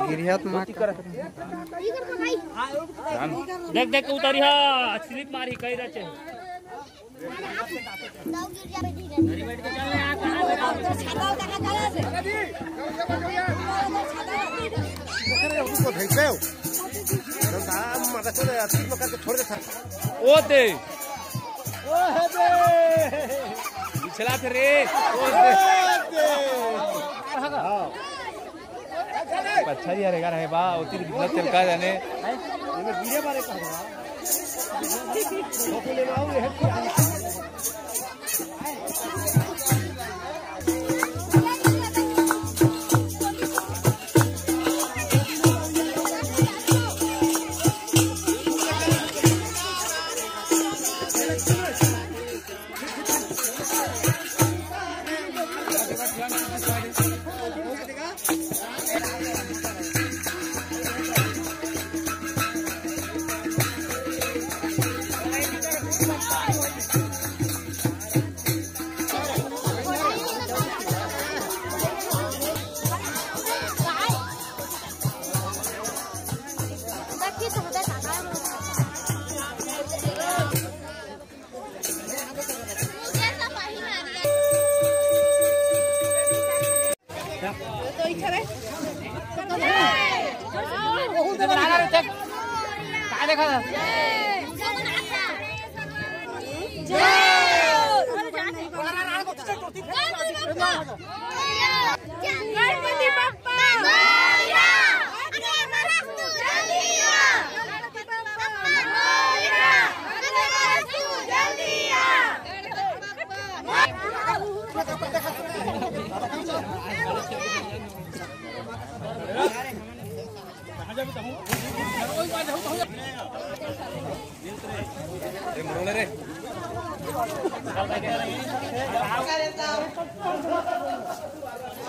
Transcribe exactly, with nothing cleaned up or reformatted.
देख देख उतरी हा स्लिप मारी कई रचे ओ दे ओ दे पिछला फिर रे ओ दे अच्छा यार यार है बा उती बिना चल का जाने ये वीडियो बारे का वो ले आओ ये रे